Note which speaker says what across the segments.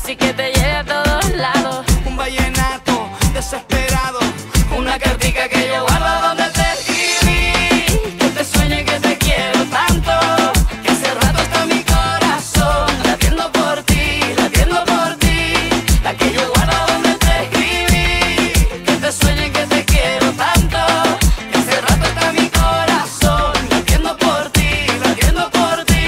Speaker 1: bici que te lleve a todos lados.
Speaker 2: Un vallenato desesperado, una cartica que yo guardo donde te escribí. Que te sueñe que te quiero tanto, que hace rato está mi corazón latiendo por ti, latiendo por ti. La que yo guardo donde te escribí. Que te sueñe que te quiero tanto, que hace rato está mi corazón latiendo por ti, latiendo por ti.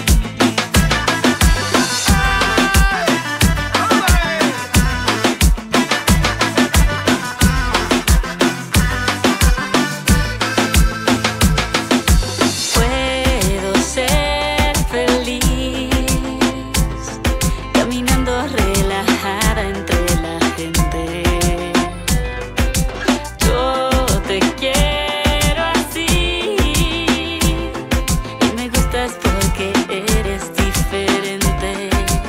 Speaker 1: Puedo ser feliz caminando relajada entre la gente. Yo te quiero así y me gustas porque eres diferente.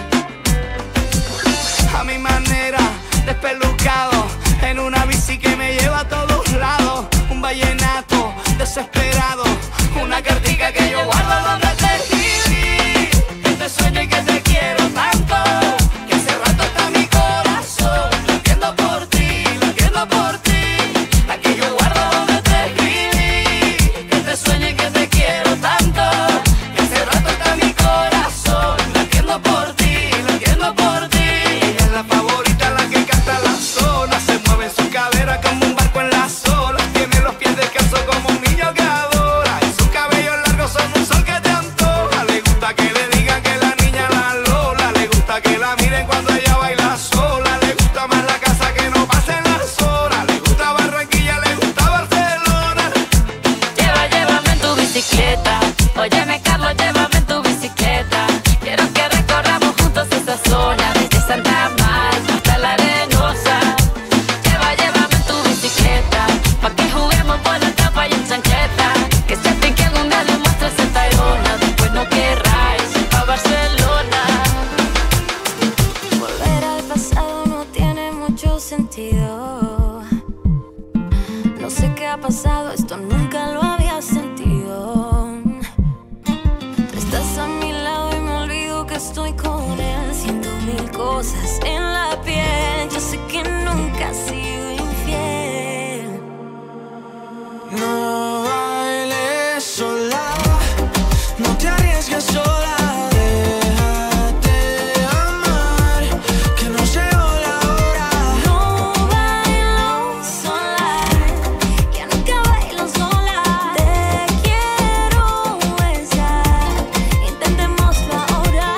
Speaker 2: A mi manera, despelucado, en una bici que me lleva a todos lados. Un vallenato desesperado, una cartica que yo guardo donde te escribí. Que te sueñe que te quiero tanto, que hace rato está mi corazón latiendo por ti, latiendo por ti. La que yo guardo donde te escribí. Que te sueñe que te quiero tanto, que hace rato está mi corazón latiendo por ti, latiendo por ti. Ella es la favorita, la que canta la zona, se mueve en su cadera como un barco en las olas. Tiene los pies descalzos como un niño que adora, y sus cabellos largos son un sol que te antoja. Le gusta que le digan que la niña la Lola, le gusta que la miren cuando ella baila sola. Le gusta más la casa que no pasen las horas, le gusta Barranquilla, le gusta Barcelona.
Speaker 1: Llévame en tu bicicleta. Óyeme, Carlos, llévame en tu bicicleta. Quiero que recorramos juntos esa zona, desde Santa Marta hasta la Arenosa. Llévame en tu bicicleta, pa' que juguemos por la tapa y en chancleta. Que se te que algún día le muestres esta Tayrona. Después no querráis ir pa' Barcelona.
Speaker 3: Volver al pasado no tiene mucho sentido. No sé qué ha pasado, esto nunca lo había sentido. Tú estás a mi lado y me olvido que estoy con él. Siento mil cosas en la piel. Yo sé que nunca has sido infiel.
Speaker 2: No bailes sola, no te arriesgues sola. Déjate amar, que no llegó la hora.
Speaker 3: No bailo sola, ya nunca bailo sola. Te quiero besar, intentémoslo ahora.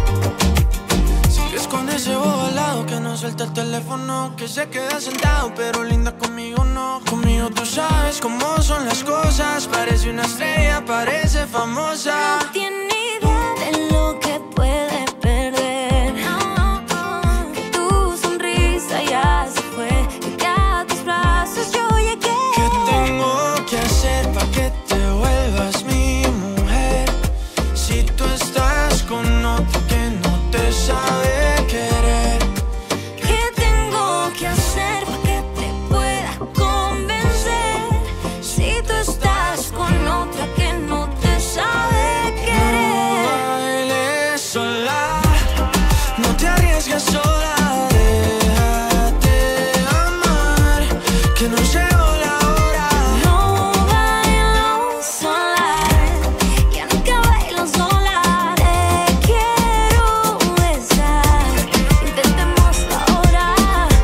Speaker 2: Si esconde ese bobo al lado, que no suelta el teléfono, que se queda sentado, pero linda conmigo no. Conmigo tú sabes cómo son las cosas, parece una estrella, parece famosa.
Speaker 3: No tiene idea de lo que puede perder. Que tu sonrisa ya se fue y que a tus brazos yo llegué.
Speaker 2: ¿Qué tengo que hacer para que te vuelvas mi mujer? Si tú estás con otro que no te sabe querer.
Speaker 3: ¿Qué tengo que hacer para que te pueda convencer? Si tú estás con otra que no te sabe querer.
Speaker 2: No bailes sola, no te arriesgues sola. Déjate amar, que no llegó la hora.
Speaker 3: No bailo sola, ya nunca bailo sola. Te quiero besar, intentémoslo ahora.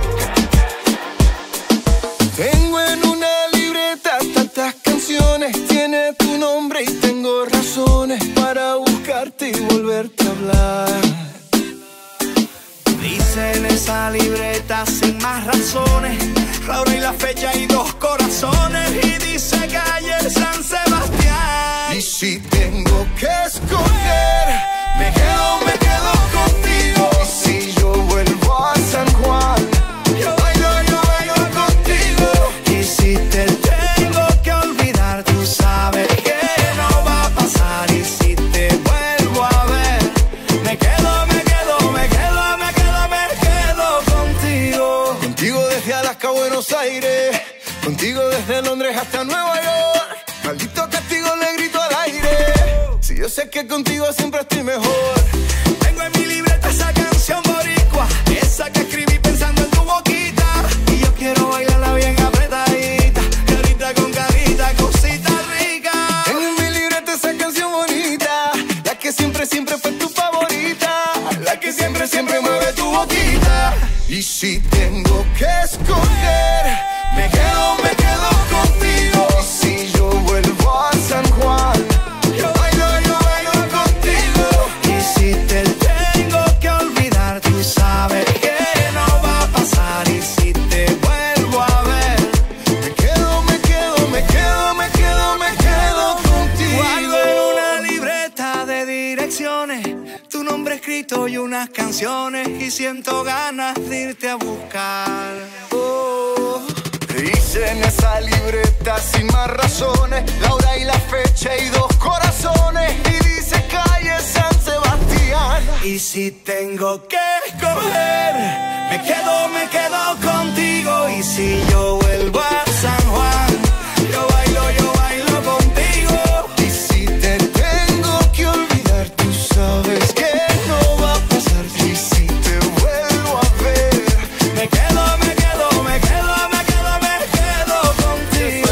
Speaker 2: Tengo en una libreta tantas canciones, tiene tu nombre y tengo razones para buscarte y volverte a hablar. Dice en esa libreta sin más razones, la hora y la fecha y dos corazones, y dice calle San Sebastián. Y si tengo que escoger, me quedo contigo. Y si yo vuelvo a San Juan, yo bailo contigo. Y si te tengo que olvidar, tú sabes que no va a pasar. Y si te vuelvo a ver, me quedo contigo. Contigo desde Alaska a Buenos Aires, contigo desde Londres hasta Nueva York. Maldito castigo le grito al aire, si yo sé que contigo siempre estoy mejor. Tengo en mi libreta esa canción boricua esa que escribí pensando en tu boquita. Y yo quiero bailarla bien apretadita, carita con carita, cosita rica.
Speaker 4: En mi libreta esa canción bonita, la que siempre, siempre fue tu favorita, la que siempre, siempre mueve tu boquita. Y si tengo que escoger, me quedo contigo. Y si yo vuelvo a San Juan, yo bailo contigo.
Speaker 2: Y si te tengo que olvidar, tú sabes que no va a pasar. Y si te vuelvo a ver,
Speaker 4: me quedo contigo.
Speaker 2: guardo en una libreta de direcciones tu nombre escrito y unas canciones, y siento ganas de irte a buscar.
Speaker 4: Oh, hice en esa libreta sin más razones la hora y la fecha y 2 corazones, y dice calle San Sebastián.
Speaker 2: Y si tengo que escoger, me quedo contigo. Y si yo vuelvo a San Juan, yo bailo contigo.
Speaker 4: Y si te tengo que olvidar, tú sabes que no va a pasar. Y si te vuelvo a ver,
Speaker 2: Me quedo contigo.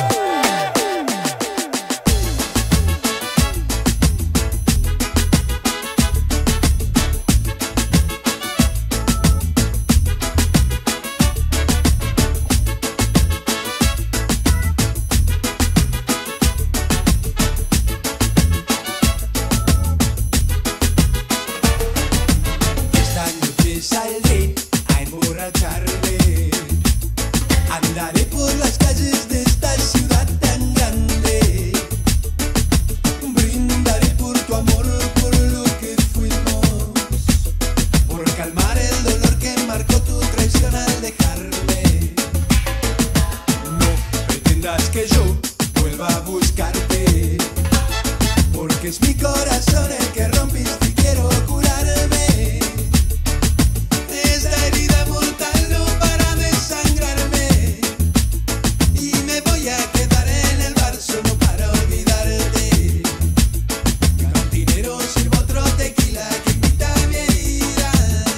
Speaker 5: Esta noche saldré a emborracharme. Andaré por las calles de esta ciudad tan grande. Brindaré por tu amor, por lo que fuimos, por calmar el dolor que marcó tu traición al dejarme. No pretendas que yo vuelva a buscarte, porque es mi corazón el que rompiste y quiero curarme. Esta herida mortal no para de sangrarme, y me voy a quedar en el bar solo para olvidarte. Cantinero, sirvo otro tequila que invita a mi herida.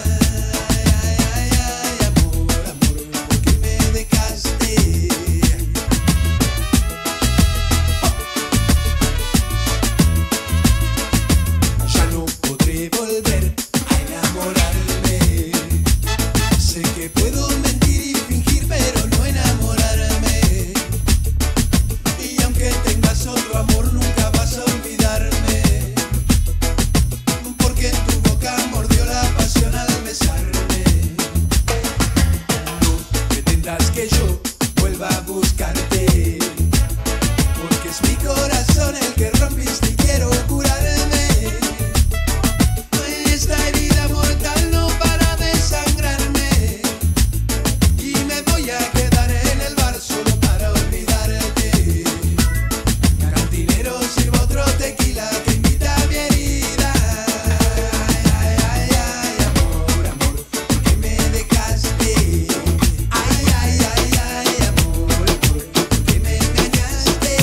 Speaker 5: Ay, amor, ¿por qué me dejaste? Ya no podré volver a enamorarme. Sé que puedo mentir y fingir, pero no enamorarme. Y aunque tengas otro amor, nunca vas a olvidarme, porque en tu boca mordió la pasión al besarme. No pretendas que yo vuelva a buscarte, porque es mi corazón el que rompiste y quiero curarme. Esta herida mortal no para de sangrarme, y me voy a quedar en el bar solo para olvidarte. Cantinero, sirvo otro tequila que invita a mi herida. Ay, amor, ¿por qué me dejaste? Ay, amor, ¿por qué me engañaste?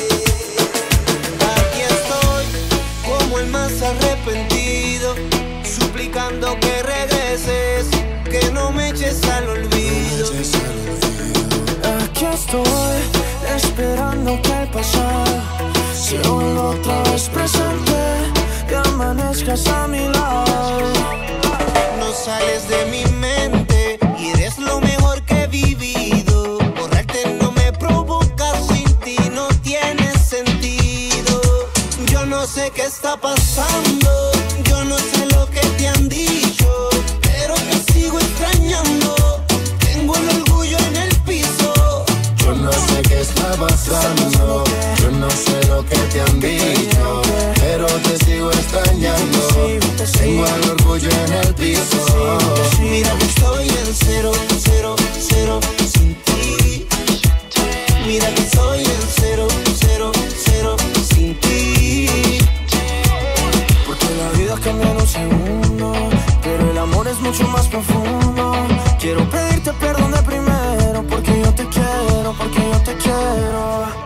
Speaker 4: aquí estoy como el más arrepentido, suplicando que regreses, que no me eches al olvido.
Speaker 2: Aquí estoy, esperando que el pasado se vuelva otra vez presente y amanezcas a mi lado.
Speaker 4: No sales de mi mente y eres lo mejor que he vivido. Borrarte no me provoca, sin ti no tiene sentido. Yo no sé qué está pasando, yo no sé lo que te han dicho, pero te sigo extrañando. Tengo el orgullo en el piso. Yo no sé qué está pasando, yo no sé lo que te han dicho, pero te sigo extrañando. Tengo el orgullo en el piso. Mira que estoy en 0, 0, 0 sin ti. Mira que estoy en 0, 0, 0 sin ti.
Speaker 2: Porque la vida cambia en un segundo, pero el amor es mucho más profundo. Quiero pedirte perdón de primero, porque yo te quiero, porque yo te quiero.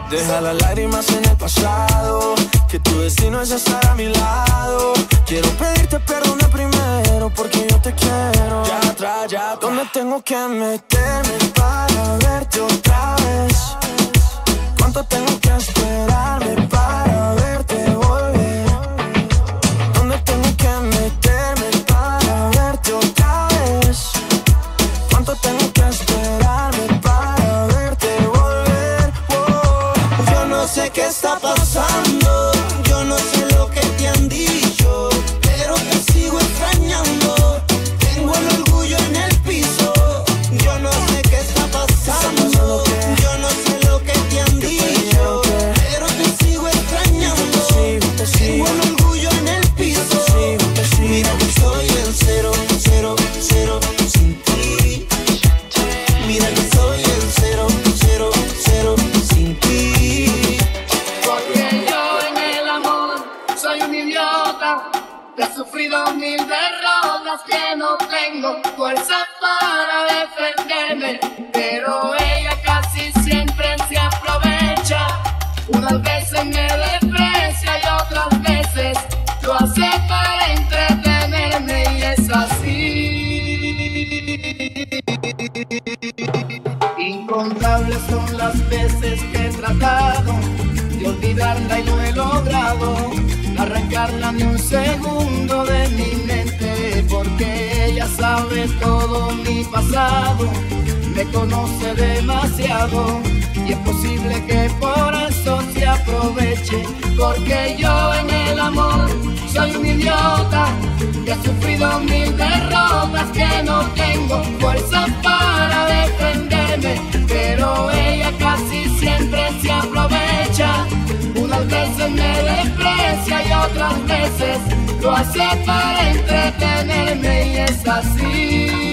Speaker 6: Deja las lágrimas en el pasado, que tu destino es estar a mi lado. Quiero pedirte perdón de primero, porque yo te quiero. Ya atrás, ya atrás. ¿Dónde tengo que meterme para verte otra vez? ¿Cuánto tengo que esperarme para verte volver? ¿Dónde tengo que meterme para verte otra vez? ¿Cuánto tengo que esperarme para verte volver? Oh.
Speaker 4: Yo no sé qué está pasando, yo no sé lo que te han dicho, pero te sigo extrañando. Tengo el orgullo en el piso. Yo no sé qué está pasando, yo no sé lo que te han dicho, pero te sigo extrañando. Tengo el orgullo en el piso. Mira que estoy en 0, 0, 0 sin ti. Mira que estoy en 0, 0, 0 sin ti.
Speaker 2: Porque yo en el amor soy un idiota. He sufrido 1000 derrotas que no tengo fuerza para defenderme, pero ella casi siempre se aprovecha. Unas veces me desprecia y otras veces lo hace para entretenerme, y es así. Incontables son las veces que he tratado de olvidarla y no he logrado arrancarla ni un segundo de mi mente, porque ella sabe todo mi pasado, me conoce demasiado, y es posible que por eso se aproveche. Porque yo en el amor soy un idiota, que he sufrido 1000 derrotas, que no tengo fuerza para defenderme, pero ella casi siempre se aprovecha. Unas veces me desprecia y otras veces lo hace para entretenerme, y es así.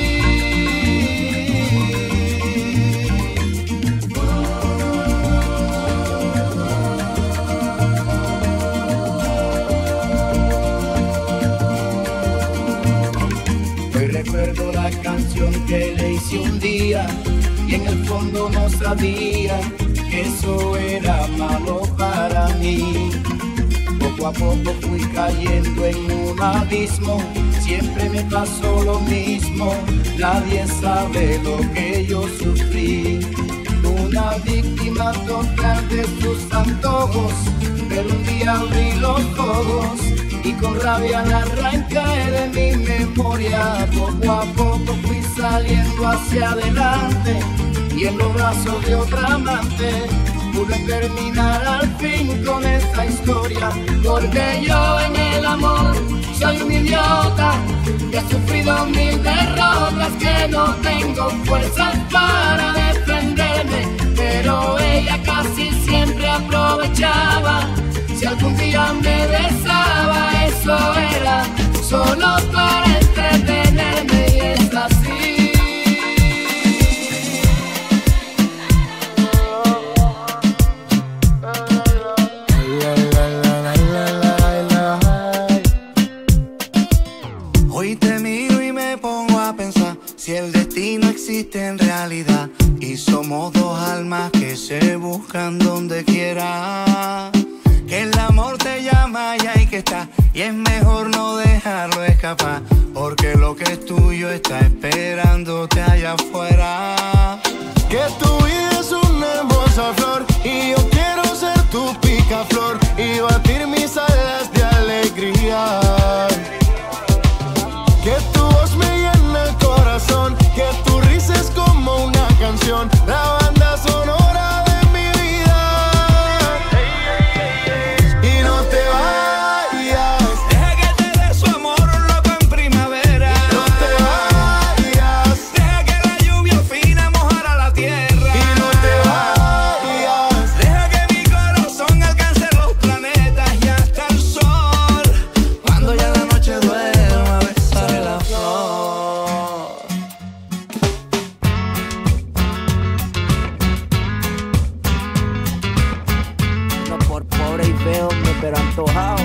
Speaker 2: Hoy recuerdo la canción que le hice un día, y en el fondo no sabía que eso era malo para mí. Poco a poco fui cayendo en un abismo, siempre me pasó lo mismo, nadie sabe lo que yo sufrí. Una víctima total de sus antojos, pero un día abrí los ojos y con rabia la arranqué de mi memoria. Poco a poco fui saliendo hacia adelante, y en los brazos de otra amante pude terminar al fin con esta historia. Porque yo en el amor soy un idiota, que he sufrido 1000 derrotas, que no tengo fuerzas para defenderme, pero ella casi siempre aprovechaba. Si algún día me besaba, eso era solo para entretenerme, y es así.
Speaker 4: Hoy te miro y me pongo a pensar si el destino existe en realidad, y somos dos almas que se buscan donde quiera. Que el amor te llama y hay que estar, y es mejor no dejarlo escapar, porque lo que es tuyo está esperándote allá afuera. Que tu vida es una hermosa flor, y yo quiero ser tu picaflor y batir mis alas de alegría. Que tu voz me llena el corazón, que tu risa es como una canción, la banda sonora de mi vida. Y no te vayas,
Speaker 2: Deja que te dé su amor loco en primavera.
Speaker 4: no te vayas,
Speaker 2: Deja que la lluvia fina mojara la tierra.
Speaker 4: y no te vayas.
Speaker 2: Deja que mi corazón alcance los planetas y hasta el sol.
Speaker 4: Cuando ya la noche duerma, besaré la flor.
Speaker 7: No por pobre y feo, pero antojado.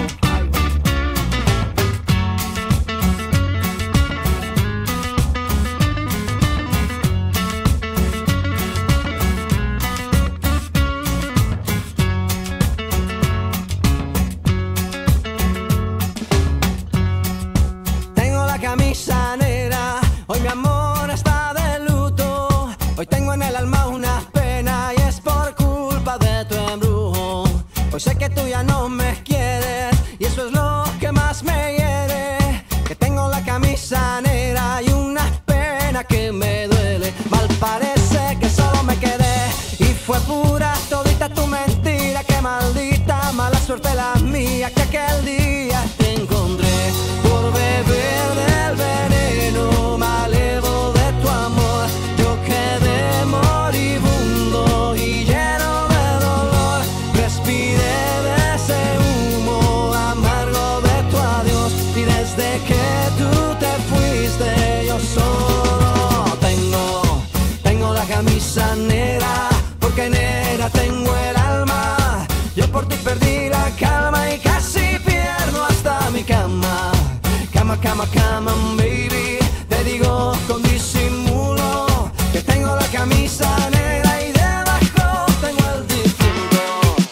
Speaker 8: Pues sé que tú ya no me quieres y eso es lo que más me hiere. Que tengo la camisa negra y una pena que me duele. Mal parece que solo me quedé y fue pura todita tu mentira. Qué maldita mala suerte la mía que aquel día te encontré por beber del veneno malevo de tu amor. Yo quedé moribundo y lleno de dolor. Respiré de ese humo amargo de tu adiós y desde que tú te fuiste yo solo tengo la camisa negra, porque negra tengo el alma. Yo por ti perdí la calma y casi pierdo hasta mi cama. Cama, cama, cama, baby. Te digo con disimulo que tengo la camisa negra y debajo tengo el difunto.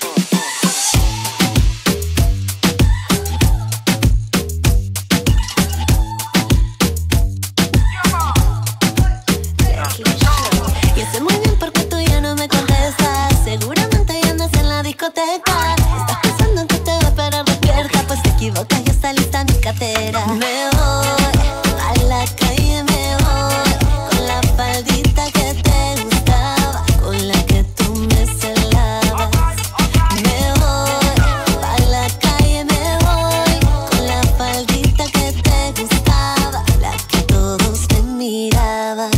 Speaker 3: Y sé muy bien por qué tú ya no me contestas. Seguramente ya andas en la discoteca. Estás pensando en que te voy a esperar despierta. Pues te equivocas, ya está lista mi cartera. Me voy a la calle, me voy con la faldita que te gustaba, con la que tú me celabas. Me voy a la calle, me voy con la faldita que te gustaba, la que todos me miraban.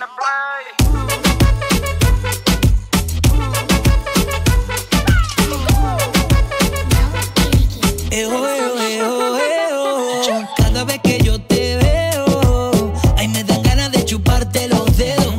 Speaker 9: Cada vez que yo te veo, ay, me dan ganas de chuparte los dedos.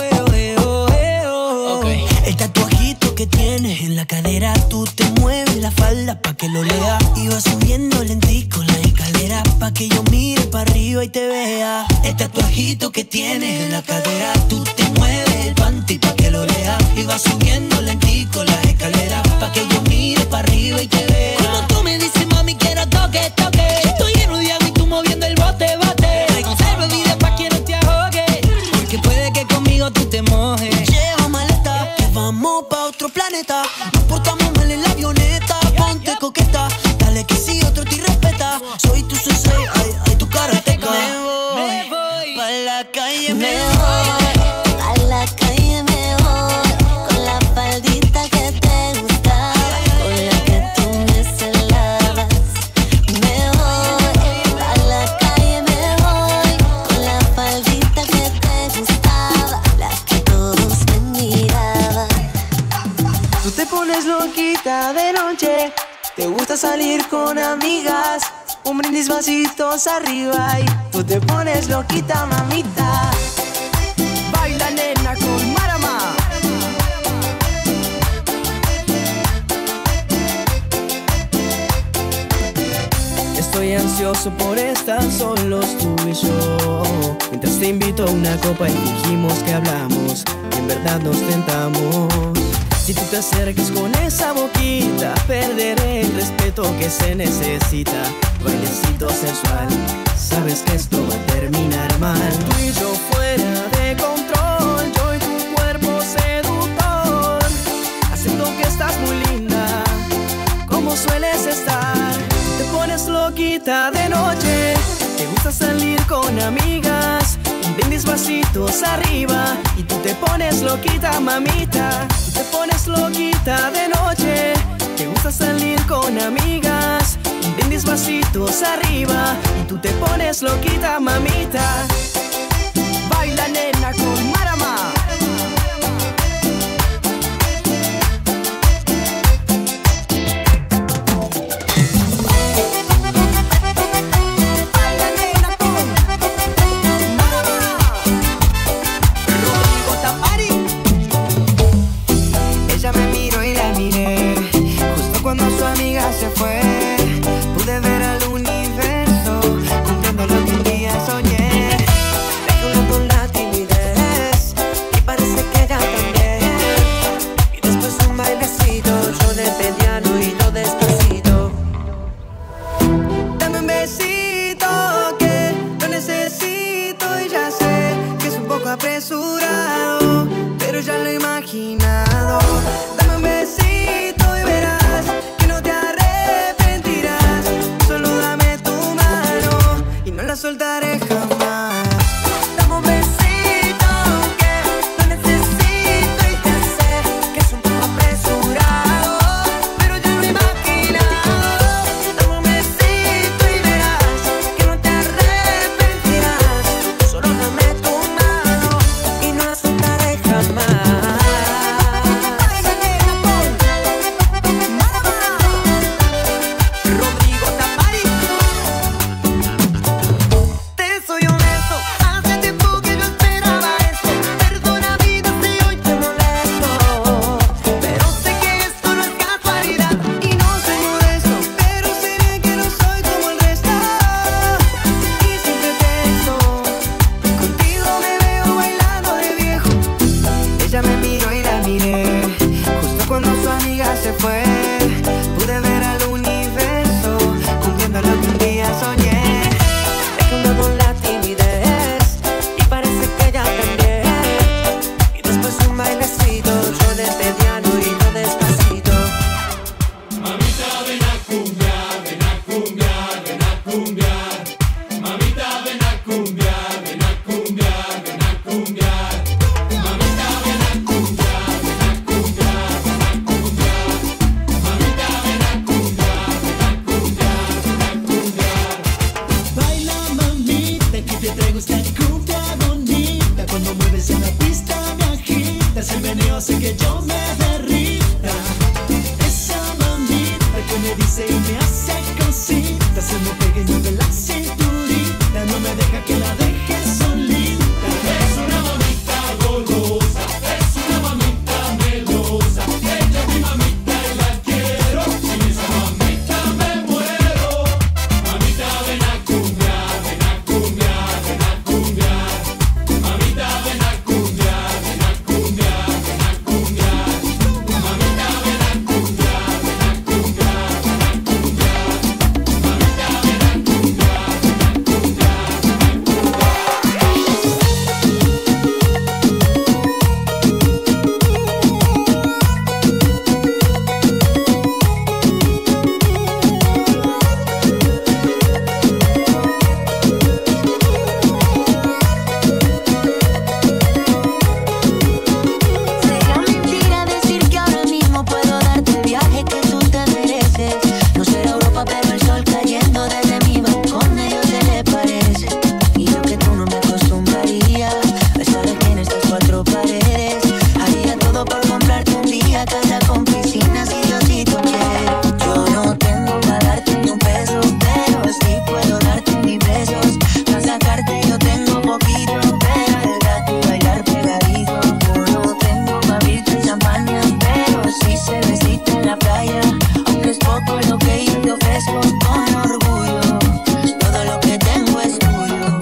Speaker 9: Okay. El tatuajito que tienes en la cadera, tú te mueves la falda pa' que lo lea. Y vas subiendo lentico la escalera pa' que yo mire para arriba y te vea. El tatuajito que tienes en la cadera, tú te mueves el panty pa' que lo lea. Y vas subiendo lentico la escalera pa' que yo mire para arriba y te vea. Cuando tú me dices, mami, quiero toque, toque, estoy lleno de agua y tú moviendo el bote, bote. Conserva vida pa' que no te ahogue, porque puede que conmigo tú te mojes.
Speaker 8: Lleva maleta, que vamos pa' otro planeta. Nos portamos mal en la avioneta. Ponte coqueta, dale que si otro te respeta. Soy tu sensei, ay, ay, tu karateca.
Speaker 9: Me voy pa' la calle,
Speaker 3: Me voy a la calle, me voy con la faldita que te gustaba, con la que tú me celabas. Me voy a la calle, me voy con la faldita que te gustaba, la que todos me miraban.
Speaker 8: Tú te pones loquita de noche, te gusta salir con amigas, un brindis vasitos arriba y tú te pones loquita, mamita. Baila nena con Marama. Estoy ansioso por estar solos tú y yo, mientras te invito a una copa y fingimos que hablamos, y en verdad nos tentamos. Si tú te acerques con esa boquita, perderé el respeto que se necesita. Bailecito sensual, sabes que esto va a terminar mal. Tú y yo fuera de control, yo y tu cuerpo seductor, haciendo que estás muy linda, como sueles estar. Te pones loquita de noche, te gusta salir con amigas, un brindis vasitos arriba y tú te pones loquita, mamita. Tú te pones loquita de noche, te gusta salir con amigas, un brindis vasitos arriba y tú te pones loquita, mamita. Baila nena con Marama. Cuando su amiga se fue, pude ver al universo cumpliendo lo que un día soñé.
Speaker 9: dice y me hace cositas, se me pega y mueve la cinturita, no me deja que la deje solita. Es una mamita golosa, es una mamita melosa, ella es mi mamita y la quiero, sin esa mamita me muero. Mamita ven a cumbiar, ven a cumbiar, ven a cumbiar. Mamita ven a cumbiar, ven a cumbiar, ven a cumbiar. Mamita ven a cumbiar, ven a cumbiar, ven a cumbiar. Mamita ven a cumbiar, ven
Speaker 3: Sería mentira decir que ahora mismo puedo darte el viaje que tú te mereces. No será Europa, pero el sol cayendo desde mi balcón a ellos se le parece. Y yo que tú no me acostumbraría a estar aquí en estas cuatro paredes. Haría todo por comprarte un día casa con piscina si Diosito quiere. Yo no tengo para darte ni un peso, pero sí puedo darte mis besos. Para sacarte yo tengo poquito, pero el gato y bailar pegadito. Yo no tengo para abrirte champaña, pero sí cervecita en la playa. Aunque es poco lo que yo te ofrezco con orgullo, todo lo que tengo es tuyo.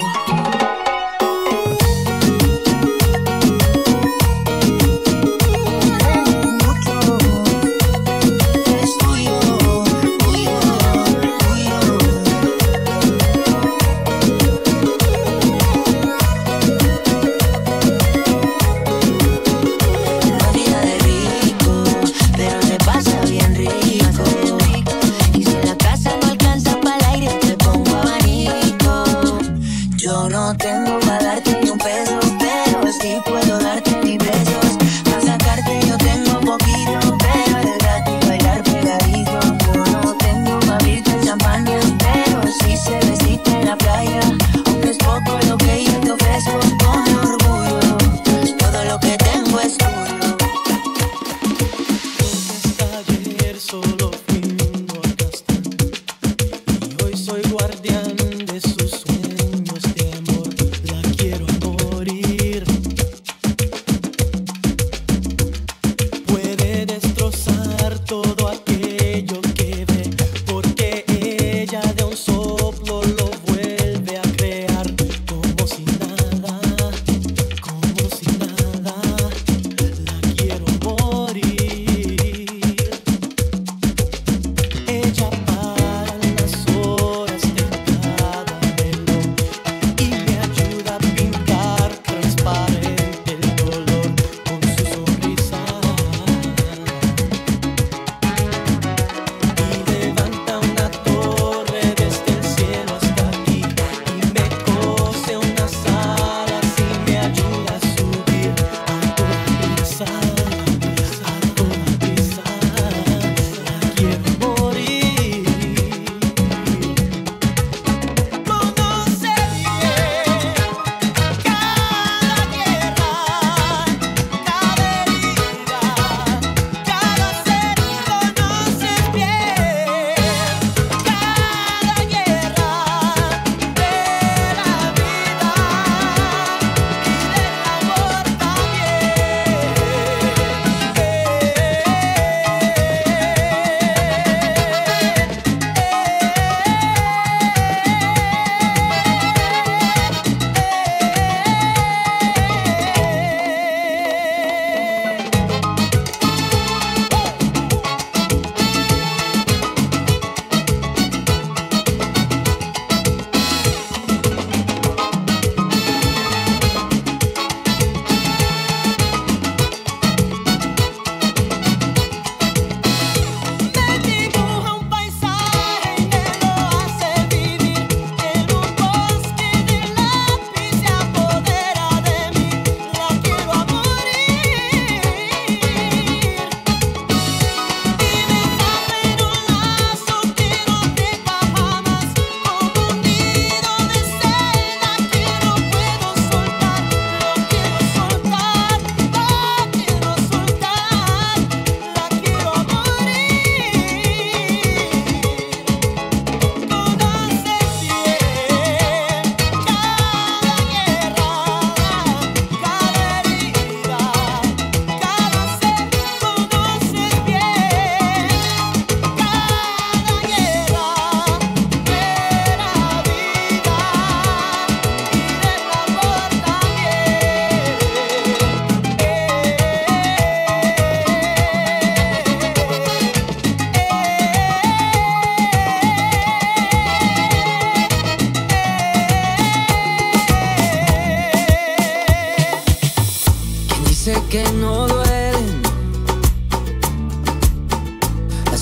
Speaker 3: Mucho es tuyo, tuyo, tuyo. La vida de rico, pero se pasa bien rico.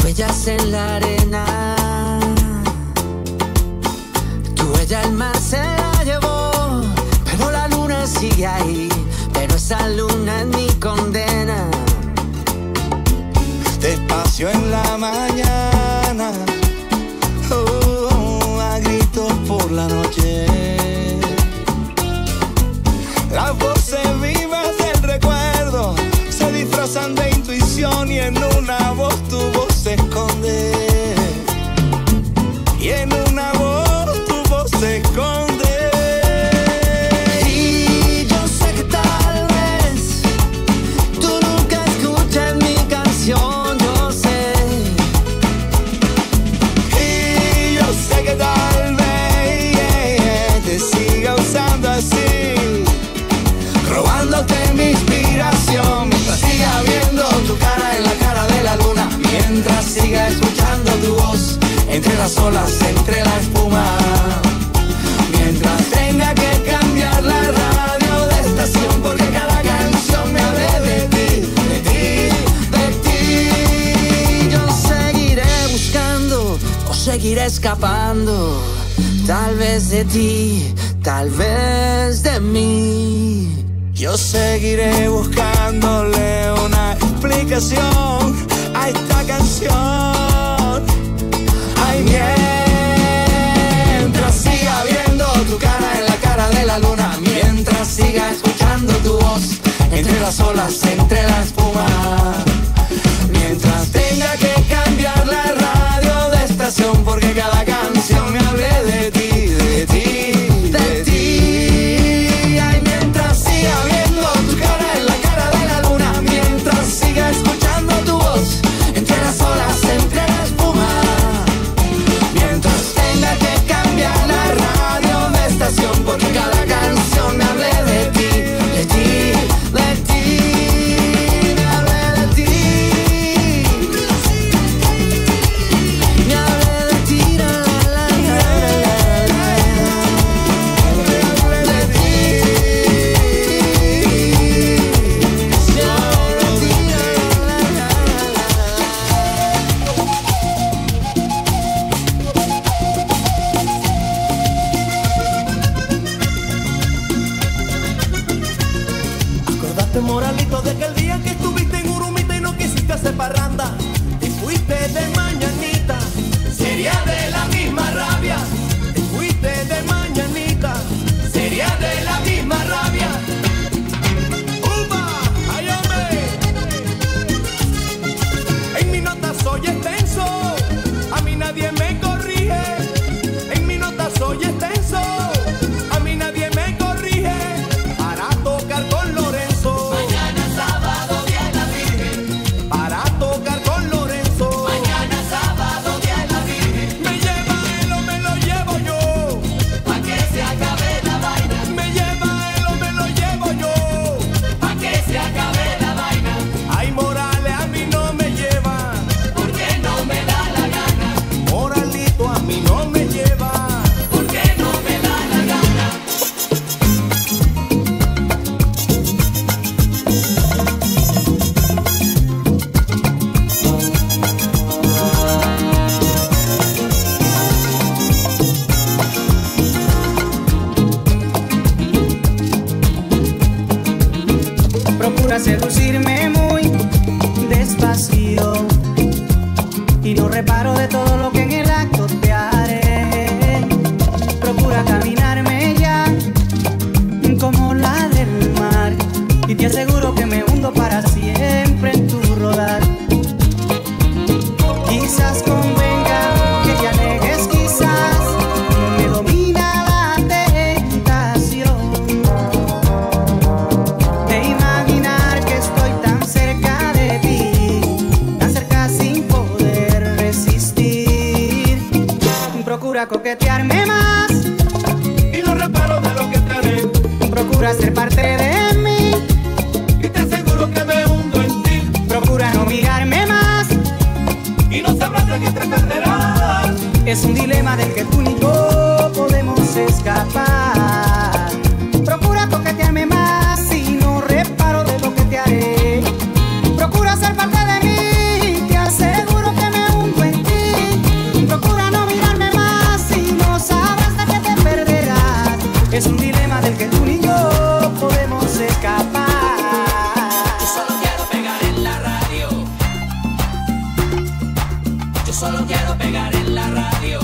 Speaker 8: huellas en la arena. Tu huella el mar se la llevó, pero la luna sigue ahí. Pero esa luna es mi condena.
Speaker 2: Despacio en la mañana, a gritos por la noche. Las voces vivas del recuerdo se disfrazan de intuición y en una voz tu voz se esconde. Y en una voz tu voz se esconde.
Speaker 8: Y yo sé que tal vez tú nunca escuches mi canción, yo sé.
Speaker 2: Y yo sé que tal vez te siga usando así, robándote mi inspiración, mientras siga viendo tu cara en la cara de la luna, mientras siga escuchando tu voz entre las olas, entre la espuma, mientras tenga que cambiar la radio de estación, porque cada canción me hable de ti, de ti, de ti.
Speaker 8: Yo seguiré buscando o seguiré escapando, tal vez de ti, tal vez de mí.
Speaker 2: Yo seguiré buscándole una explicación a esta canción. Ay, mientras siga viendo tu cara en la cara de la luna, mientras siga escuchando tu voz entre las olas, entre la espuma, mientras tenga que cambiar la radio de estación, porque cada canción me hable de ti, de ti, de ti. Ay, mientras siga viendo tu cara en la cara de la luna, mientras siga escuchando tu voz entre las olas, entre la espuma, mientras tenga que cambiar la radio de estación, porque cada canción me hable de ti, de ti, de ti, me hable de ti, me hable de ti, la, la, la, la, me hable de ti, me hable de ti, la, la, la,
Speaker 10: Acordate, moralito, de aquel día que estuviste en Urumita y no quisiste hacer parranda y fuiste de mañanita. Sería de la misma rabia. Te fuiste de mañanita. Sería de la misma rabia. ¡Upa! ¡Ay, hombre! En mi nota soy extenso, a mí nadie me corrige. En mi nota soy extenso, a mí nadie me corrige. Para tocar con Lorenzo, mañana sábado viene la Virgen. Para tocar con Lorenzo, mañana sábado viene la Virgen. Me lleva él o me lo llevo yo, pa' que se acabe la vaina. Me lleva él o me lo llevo yo, pa' que se acabe la vaina. Ay, Morales a mí no me lleva, porque no me da la gana. Moralito a mí no me lleva, porque no me da la gana.
Speaker 11: Procura seducirme muy despacio y no reparo de todo lo que en el acto te haré. Procura caminarme ya como la del mar y te aseguro que me hundo para siempre en tu rodar. Quizás convenga que te alejes, quizás me domina la tentación de imaginar que estoy tan cerca de ti, tan cerca sin poder resistir. Procura coquetearme más
Speaker 10: Y no reparo de lo que te haré,
Speaker 11: procura ser parte de mí,
Speaker 10: y te aseguro que me hundo en ti.
Speaker 11: procura no mirarme más.
Speaker 10: Y no sabrás de qué te perderás.
Speaker 11: Es un dilema del que tú ni yo podemos escapar. Procura coquetearme más y no reparo de lo que te haré. Procura ser parte de mí, te aseguro que me
Speaker 12: solo quiero pegar en la radio.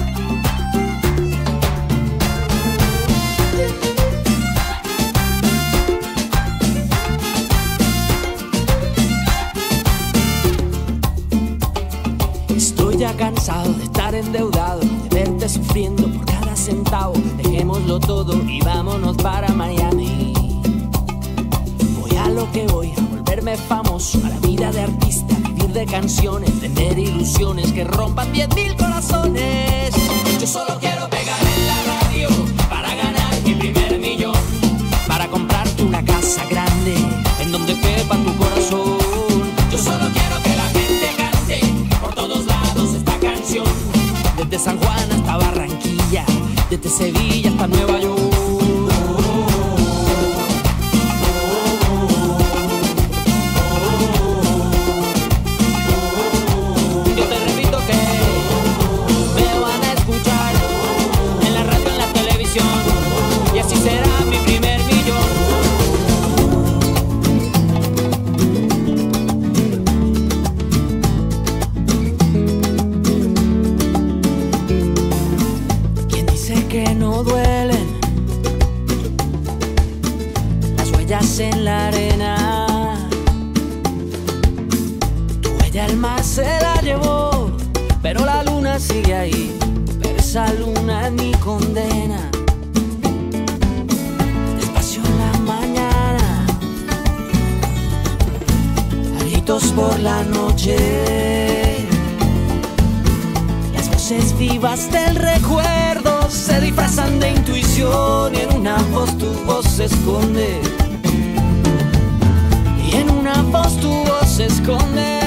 Speaker 13: Estoy ya cansado de estar endeudado, de verte sufriendo por cada centavo. Dejémoslo todo y vámonos para Miami. Voy a lo que voy, a volverme famoso, a la vida de artista, vivir de canciones, tener ilusiones que rompan 10.000 corazones.
Speaker 12: Yo solo quiero pegar en la radio para ganar mi primer millón,
Speaker 13: para comprarte una casa grande en donde quepa tu corazón.
Speaker 12: Yo solo quiero que la gente cante por todos lados esta canción,
Speaker 13: desde San Juan hasta Barranquilla, desde Sevilla hasta Nueva York.
Speaker 12: Yo te repito que me van a escuchar en la radio, en la televisión, y así será mi primer millón.
Speaker 13: ¿Quién dice que no duelen las huellas en la arena? Tu huella el mar se la llevó, pero la luna sigue ahí, pero esa luna es mi condena. Despacio en la mañana, a gritos por la noche, las voces vivas del recuerdo se disfrazan de intuición, y en una voz tu voz se esconde, y en una voz tu voz se esconde.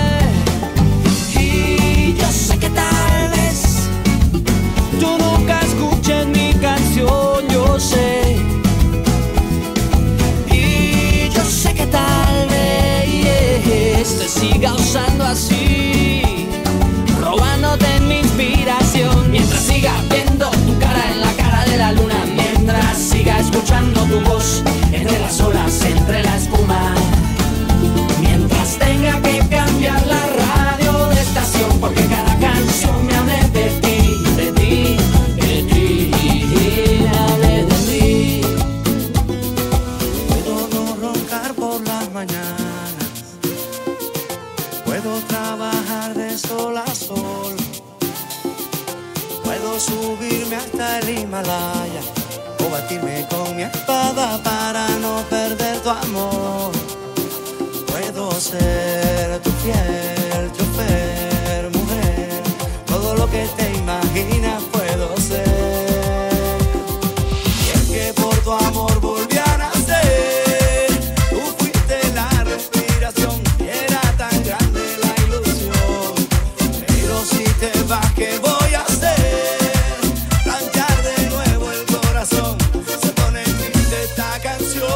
Speaker 13: Y yo sé que tal vez tú nunca escuches mi canción, yo sé. Y yo sé que tal vez te siga usando así, robándote mi inspiración, mientras siga viendo tu cara en la cara de la luna, mientras siga escuchando tu voz entre las olas, entre la espuma, mientras tenga que cambiar la radio de estación, porque cada canción me hable de ti, de ti, de ti, me hable de ti.
Speaker 14: Puedo no roncar por las mañanas, puedo trabajar de sol a sol, puedo subirme hasta el Himalaya o batirme con mi espada para no perder tu amor. Puedo ser tu fiel chofer, mujer, todo lo que te imaginas puedo ser. Y es que por tu amor volví a nacer, tú fuiste la respiración, y era tan grande la ilusión. Pero si te vas, ¿qué voy a hacer? Planchar de nuevo el corazón, se pone triste esta canción.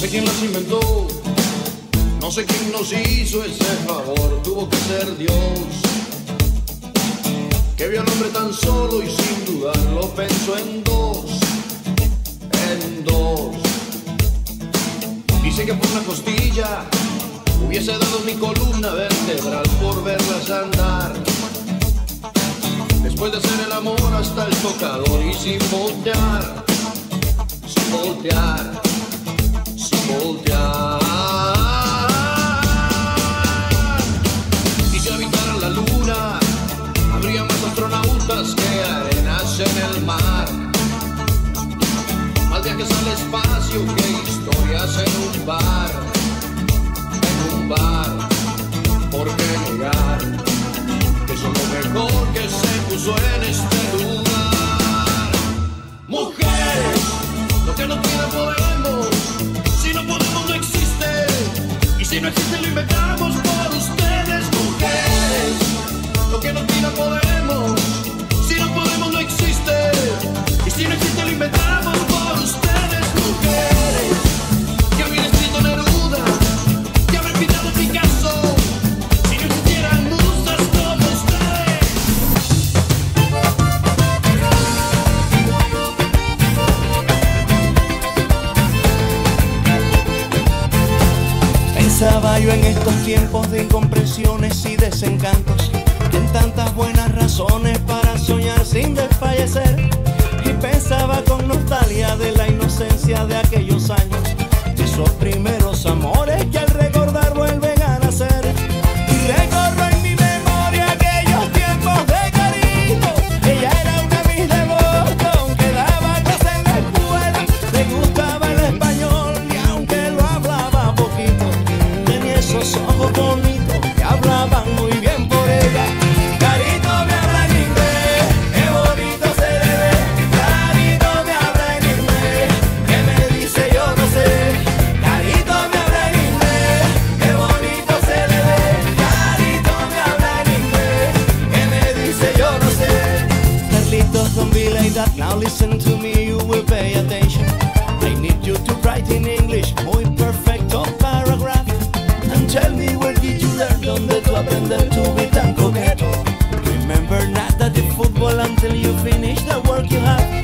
Speaker 15: sé quién las inventó, no sé quién nos hizo ese favor, tuvo que ser Dios, que vio al hombre tan solo y sin dudarlo pensó en dos. Dice que por una costilla hubiese dado mi columna vertebral por verlas andar. Después de hacer el amor hasta el tocador y sin voltear, sin voltear, sin voltear. Y si habitaran la luna, habría más astronautas que arenas en el mar. Más viajes al espacio que historias en un bar. En un bar, ¿por qué negar que son lo mejor que se puso en este lugar? Mujeres, lo que no tiene podemos, si no podemos no existe, y si no existe lo inventamos por ustedes. Mujeres, lo que no tiene podemos, si no podemos no existe, y si no existe lo inventamos por ustedes. Mujeres, que habían escrito Neruda, que habrán pintado Picasso, si no existieran musas como ustedes.
Speaker 2: Pensaba yo en estos tiempos de incomprensiones y desencantos, en tantas buenas razones para soñar sin desfallecer. Y pensaba con nostalgia de la inocencia de aquellos años, de esos primeros amores que al recordar vuelven a nacer. Y recorro en mi memoria aquellos tiempos de cariño. Ella era una Miss de Boston que daba clase en la escuela, le gustaba el español y aunque lo hablaba poquito, tenía esos ojos bonitos que hablaban muy bien por ella. Carito me habla en inglés, qué bonito se le ve. Carito me habla en inglés, que me dice yo no sé. Carito me habla en inglés, qué bonito se le ve. Carito me habla en inglés, que me dice yo no sé. Carlitos, don't be like that, now listen to me, you will pay attention. I need you to write in English, muy perfecto paragraph. And tell me where did you learn, donde tú aprender to be tan coqueto. Remember not that the football until you finish the work you have.